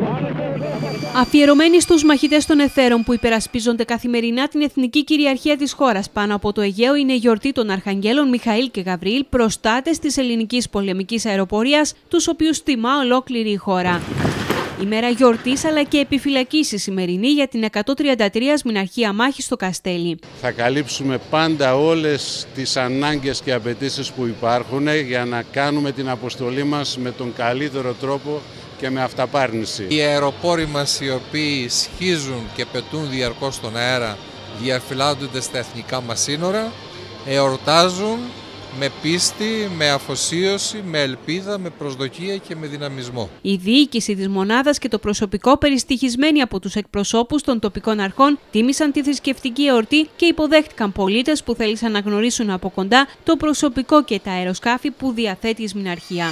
Αφιερωμένοι στους μαχητές των εθέρων που υπερασπίζονται καθημερινά την εθνική κυριαρχία της χώρας πάνω από το Αιγαίο, είναι η γιορτή των Αρχαγγέλων Μιχαήλ και Γαβριήλ, προστάτες της ελληνικής πολεμικής αεροπορίας, τους οποίους τιμά ολόκληρη η χώρα. Ημέρα γιορτής αλλά και επιφυλακής η σημερινή για την 133 μηναρχία μάχη στο Καστέλι. Θα καλύψουμε πάντα όλες τις ανάγκες και απαιτήσεις που υπάρχουν για να κάνουμε την αποστολή μας με τον καλύτερο τρόπο και με αυταπάρνηση. Οι αεροπόροι μας, οι οποίοι σχίζουν και πετούν διαρκώς στον αέρα, διαφυλάττονται στα εθνικά μας σύνορα, εορτάζουν με πίστη, με αφοσίωση, με ελπίδα, με προσδοκία και με δυναμισμό. Η διοίκηση της μονάδας και το προσωπικό, περιστοιχισμένοι από τους εκπροσώπους των τοπικών αρχών, τίμησαν τη θρησκευτική εορτή και υποδέχτηκαν πολίτες που θέλησαν να γνωρίσουν από κοντά το προσωπικό και τα αεροσκάφη που διαθέτει η Σμηναρχία.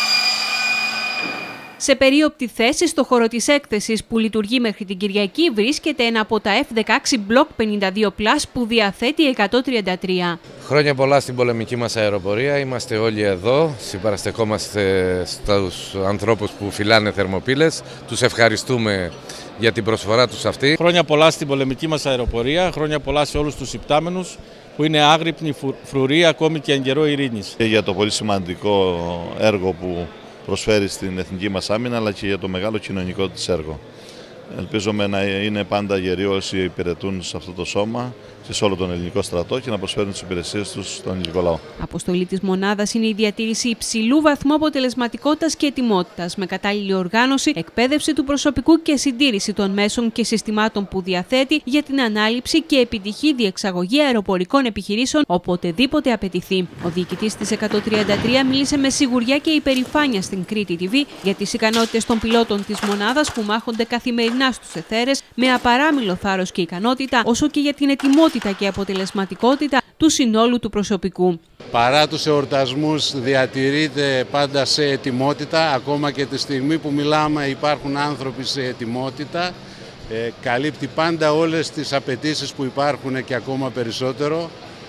Σε περίοπτη θέση στο χώρο της έκθεσης που λειτουργεί μέχρι την Κυριακή βρίσκεται ένα από τα F-16 Block 52+ που διαθέτει 133. Χρόνια πολλά στην πολεμική μας αεροπορία. Είμαστε όλοι εδώ. Συμπαραστεκόμαστε στους ανθρώπους που φυλάνε θερμοπύλες. Τους ευχαριστούμε για την προσφορά τους αυτή. Χρόνια πολλά στην πολεμική μας αεροπορία. Χρόνια πολλά σε όλους τους υπτάμενους που είναι άγρυπνοι, φρουροί, ακόμη και εν καιρό ειρήνης. Και για το πολύ σημαντικό έργο που προσφέρει στην εθνική μας άμυνα, αλλά και για το μεγάλο κοινωνικό της έργο. Ελπίζουμε να είναι πάντα γεροί όσοι υπηρετούν σε αυτό το σώμα και σε όλο τον ελληνικό στρατό και να προσφέρουν τις υπηρεσίες τους στον ελληνικό λαό. Αποστολή της μονάδας είναι η διατήρηση υψηλού βαθμού αποτελεσματικότητας και ετοιμότητας, με κατάλληλη οργάνωση, εκπαίδευση του προσωπικού και συντήρηση των μέσων και συστημάτων που διαθέτει για την ανάληψη και επιτυχή διεξαγωγή αεροπορικών επιχειρήσεων οποτεδήποτε απαιτηθεί. Ο διοικητής της 133 μίλησε με σιγουριά και υπερηφάνεια στην Κρήτη TV για τις ικανότητες των πιλότων της μονάδας που μάχονται καθημερινά στους εθέρες με απαράμιλο θάρρος και ικανότητα, όσο και για την ετοιμότητα και αποτελεσματικότητα του συνόλου του προσωπικού. Παρά τους εορτασμούς διατηρείται πάντα σε ετοιμότητα, ακόμα και τη στιγμή που μιλάμε υπάρχουν άνθρωποι σε ετοιμότητα. Καλύπτει πάντα όλες τις απαιτήσεις που υπάρχουν και ακόμα περισσότερο.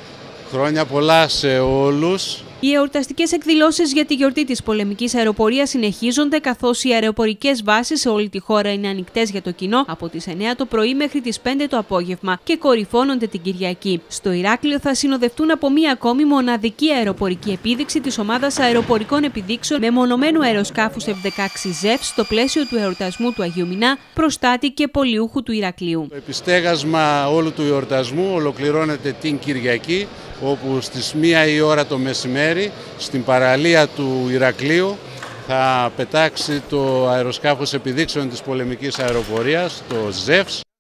Χρόνια πολλά σε όλους. Οι εορταστικές εκδηλώσεις για τη γιορτή της πολεμικής αεροπορίας συνεχίζονται, καθώς οι αεροπορικές βάσεις σε όλη τη χώρα είναι ανοιχτές για το κοινό από τις 9 το πρωί μέχρι τις 5 το απόγευμα και κορυφώνονται την Κυριακή. Στο Ηράκλειο θα συνοδευτούν από μία ακόμη μοναδική αεροπορική επίδειξη της ομάδας αεροπορικών επιδείξεων με μονομένου αεροσκάφους F-16 ZEF στο πλαίσιο του εορτασμού του Αγίου Μινά, προστάτη και πολιούχου του Ηρακλείου. Το επιστέγασμα όλου του εορτασμού ολοκληρώνεται την Κυριακή, όπου στις 1 η ώρα το μεσημέρι στην παραλία του Ηρακλείου θα πετάξει το αεροσκάφος επιδείξεων της πολεμικής αεροπορίας, το ZEF.